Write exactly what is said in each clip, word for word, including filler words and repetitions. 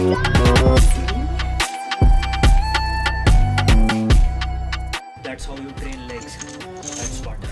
That's how you train legs. That's what.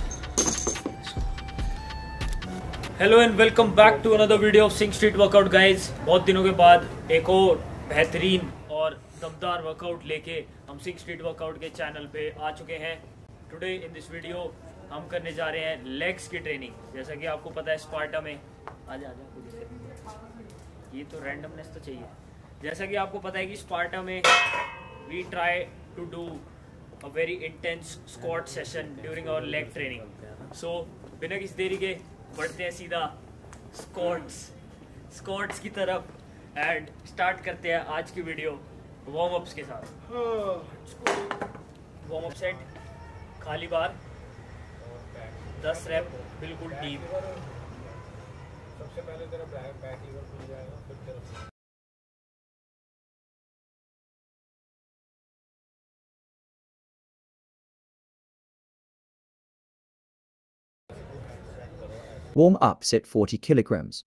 Hello and welcome back to another video of Sing Street Workout, guys. बहुत दिनों के बाद एक और बेहतरीन और दमदार वर्कआउट लेके हम सिंग स्ट्रीट वर्कआउट के चैनल पे आ चुके हैं। टुडे इन दिस वीडियो हम करने जा रहे हैं लेग्स की ट्रेनिंग। जैसा कि आपको पता है स्पार्टा में आजा आजा ये तो रैंडमनेस तो चाहिए। जैसा कि आपको पता है कि स्पार्टा में we try to do a very intense squat session during our leg training. So बिना किसी देरी के बढ़ते हैं सीधा स्क्वाट्स स्क्वाट्स की तरफ एंड स्टार्ट करते हैं आज की वीडियो वार्म अप्स के साथ। वार्म अप सेट, खाली बार, दस रैप बिल्कुल डीप। सबसे पहले तेरा बैक लीवर खुल जाएगा, फिर तेरा Warm up set forty kilograms.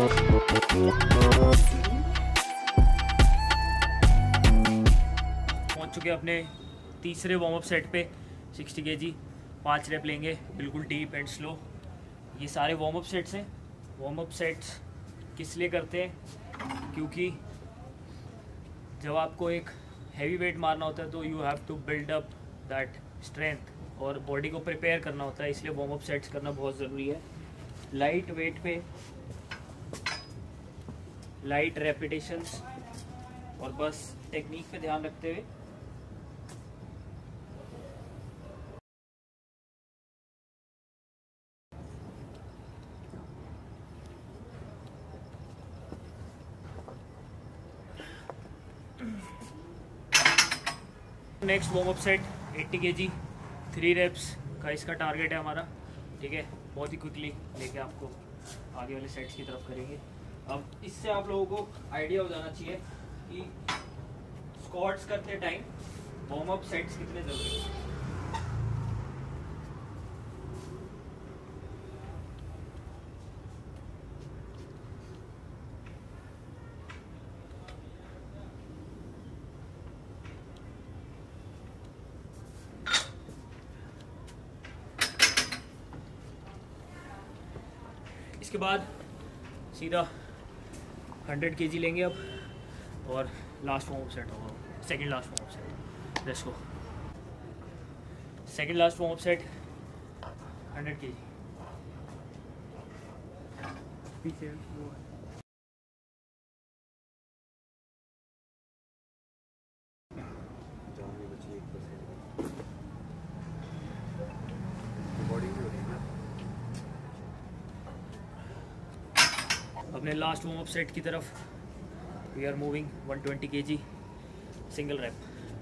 पहुंच चुके अपने तीसरे वार्म अप सेट पे। साठ केजी, पाँच रैप लेंगे बिल्कुल डीप एंड स्लो। ये सारे वार्म अप सेट्स हैं। वार्म अप सेट्स किस लिए करते हैं? क्योंकि जब आपको एक हैवी वेट मारना होता है तो you have to build up that strength और बॉडी को प्रिपेयर करना होता है, इसलिए वार्म अप सेट्स करना बहुत ज़रूरी है। लाइट वेट पे लाइट रेपिटेशंस और बस टेक्निक पे ध्यान रखते हुए नेक्स्ट वार्म अप सेट अस्सी केजी, थ्री रेप्स का इसका टारगेट है हमारा। ठीक है, बहुत ही क्विकली लेके आपको आगे वाले सेट्स की तरफ करेंगे। अब इससे आप लोगों को आइडिया हो जाना चाहिए कि स्क्वाट्स करते टाइम वार्म अप सेट्स कितने जरूरी हैं। इसके बाद सीधा हंड्रेड केजी लेंगे अब और लास्ट वार्म अप सेट होगा, second last warm up set. Let's go. Second last warm up set hundred KG. पीछे अपने लास्ट वार्म अप सेट की तरफ we are moving one twenty KG single rep.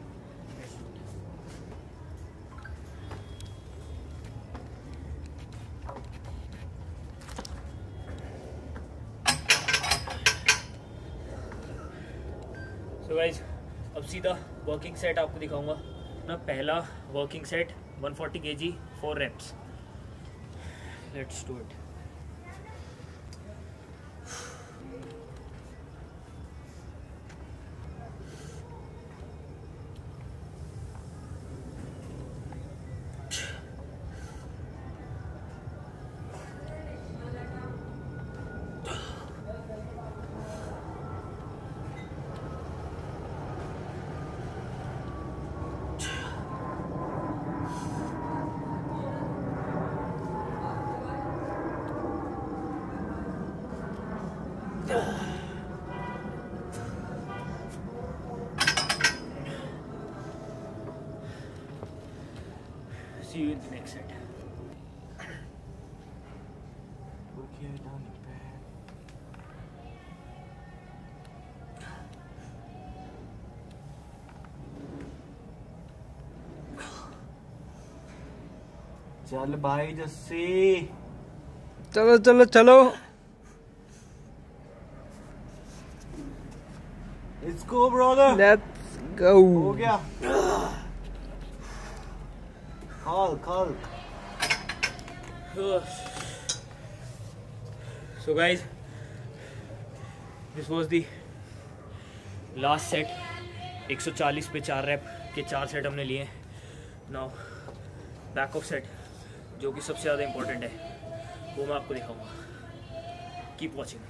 So guys अब सीधा working set आपको दिखाऊंगा ना। पहला working set one forty KG, four reps. Let's do it. See you in the next set. Okay, down the back. चल भाई जस्सी, चलो चलो चलो। Let's go brother. Let's go. हो गया। Hulk, Hulk. So guys, this was the last set एक सौ चालीस पे चार रैप के चार सेट हमने लिए। नाउ बैक ऑफ सेट जो कि सबसे ज़्यादा इम्पोर्टेंट है वो मैं आपको दिखाऊंगा। Keep watching.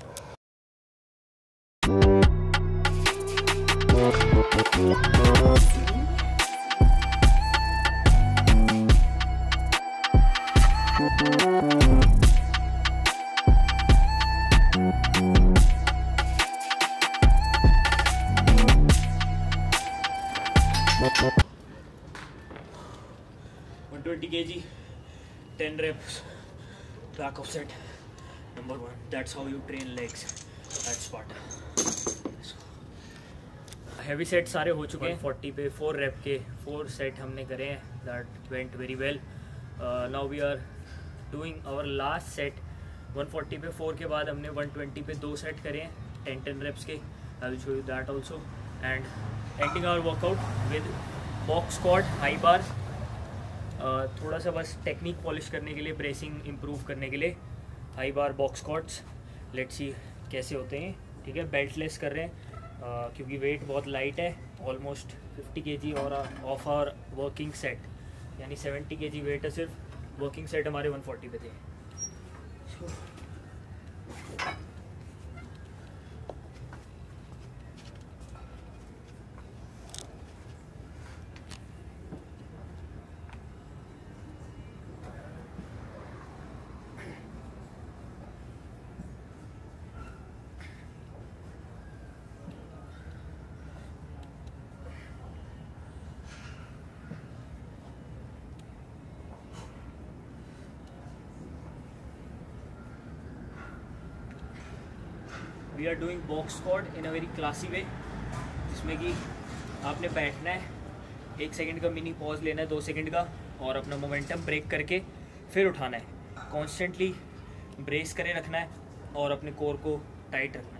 one twenty kg, ten reps, back of set, number one. That's how you train legs at Sparta. Heavy set सारे हो चुके हैं। forty पे फोर रेप के फोर सेट हमने करे हैं। That went very well. Now we are doing our last set. one forty पे फोर के बाद हमने one twenty पे दो सेट करे हैं ten ten रेप्स के। I will show you that also. And ending our workout with box squat, high bar. थोड़ा सा बस टेक्निक पॉलिश करने के लिए, ब्रेसिंग इम्प्रूव करने के लिए high bar box squats. Let's see कैसे होते हैं। ठीक है, बेल्ट लेस कर रहे हैं uh, क्योंकि वेट बहुत लाइट है, ऑलमोस्ट फिफ्टी केजी और ऑफ आवर वर्किंग सेट, यानी सेवेंटी केजी वेट है सिर्फ। वर्किंग सेट हमारे one forty पे थे। so, we are doing box squat in a very classy way, जिसमें कि आपने बैठना है, एक सेकंड का मिनी पॉज लेना है, दो सेकंड का, और अपना मोमेंटम ब्रेक करके फिर उठाना है। कॉन्स्टेंटली ब्रेस करे रखना है और अपने कोर को टाइट रखना है।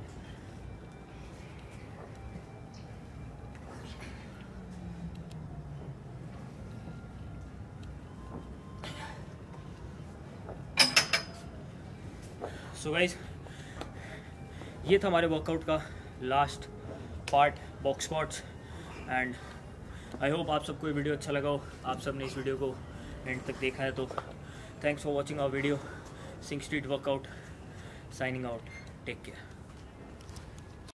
सो गाइस, ये था हमारे वर्कआउट का last part, box squats. And I hope आप सबको ये वीडियो अच्छा लगा हो। आप सब ने इस वीडियो को एंड तक देखा है तो thanks for watching our video. Sync street workout signing out. Take care.